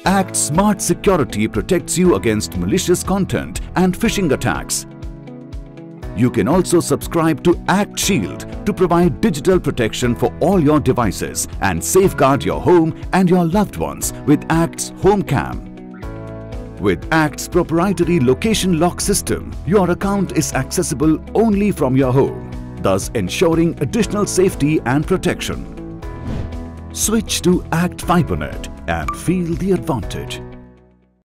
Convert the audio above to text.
ACT SmartSecurity protects you against malicious content and phishing attacks. You can also subscribe to ACT Shield to provide digital protection for all your devices and safeguard your home and your loved ones with ACT's HomeCam. With ACT's proprietary location lock system, your account is accessible only from your home, thus ensuring additional safety and protection. Switch to ACT Fibernet and feel the advantage.